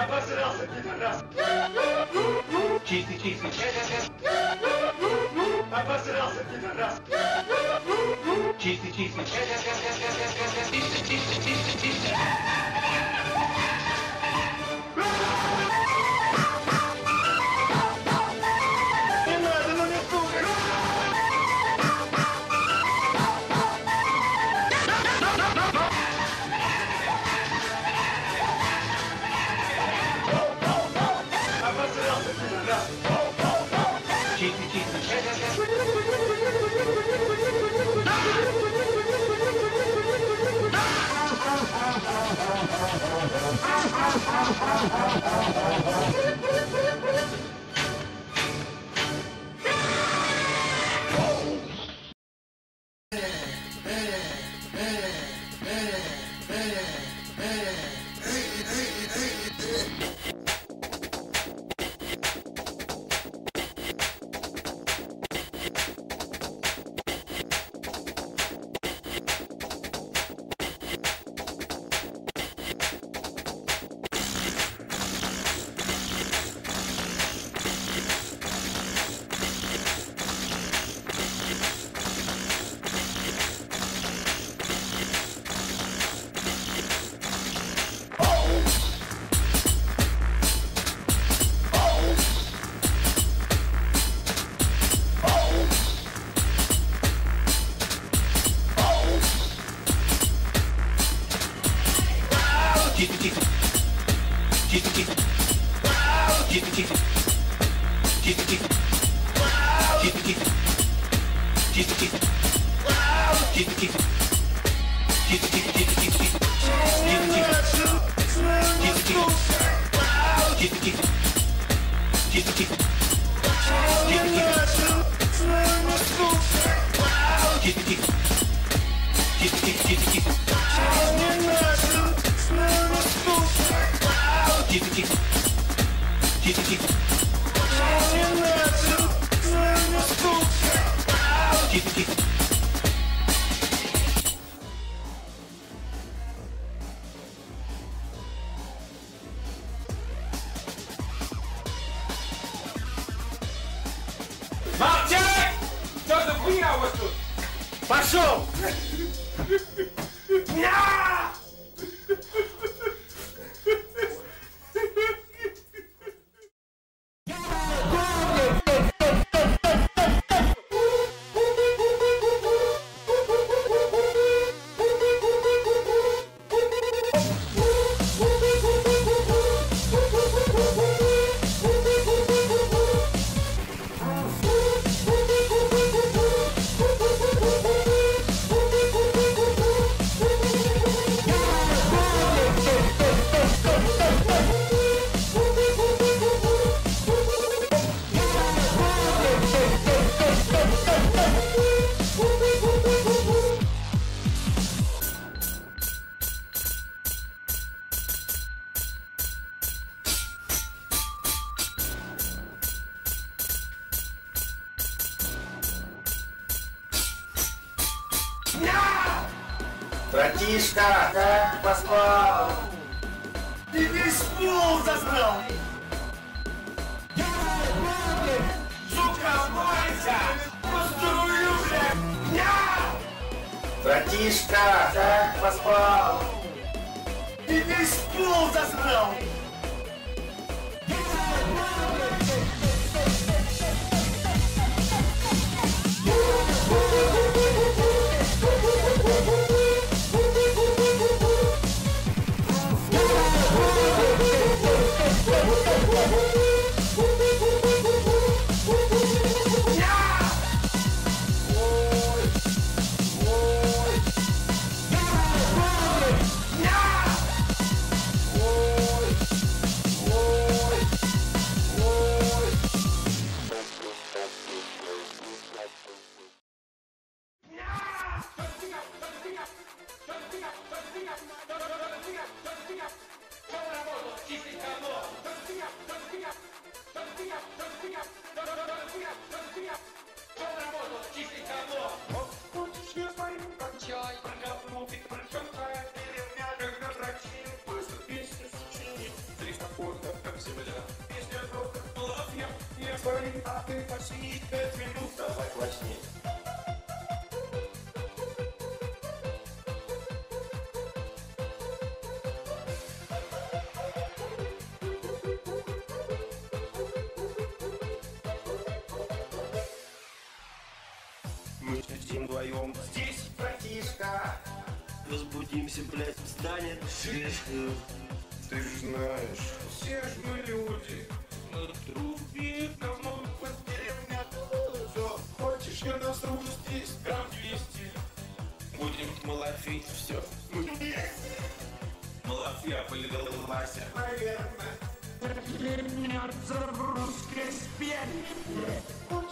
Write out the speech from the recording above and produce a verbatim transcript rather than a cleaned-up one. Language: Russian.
Обосрался, пидорас! Чистый, чистый. Обосрался, пидорас! Чистый, чистый. Чисто, чисто, чисто, чисто. Не надо, ну не слушай! Обосрался, пидорас! Чистый, чистый. Чистый, чистый. Чистый, чистый. Чистый, чистый. Чистый, чистый. Чистый, чистый. Чистый, чистый. Чистый, чистый. Чистый, чистый, чистый, чистый, чистый. Чистый, чистый. Чистый, чистый. Чистый, чистый. Чистый, чистый. Чистый, чистый. Чистый, чистый, чистый, чистый. Чистый, чистый. Чистый, чистый. Чистый, чистый. Молчать! Что за хуйня у вас тут? Пошел! Ня! Братишка, как поспал? Ты весь пол засрал! Сука, бойся! Пострую, блядь! Ня! Братишка, как поспал? Ты весь пол засрал! Ой! земля. Песня только Малафья, я парень, а ты почти пять минут. Давай классней. Мы сидим вдвоем Здесь, братишка. Возбудимся, блядь, встанет шишка. Ты ж знаешь, все ж мы люди. На трубе давно под деревня. Все, хочешь, я насру здесь грамм двести. Будем малафить, все. Мы вместе. Малафья полетела Вася. Наверное. Русский спель.